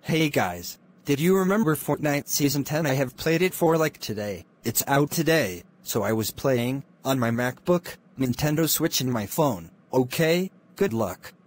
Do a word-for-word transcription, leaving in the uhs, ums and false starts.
Hey guys, did you remember Fortnite Season ten? I have played it for like today. It's out today, so I was playing on my MacBook, Nintendo Switch and my phone. Okay, good luck.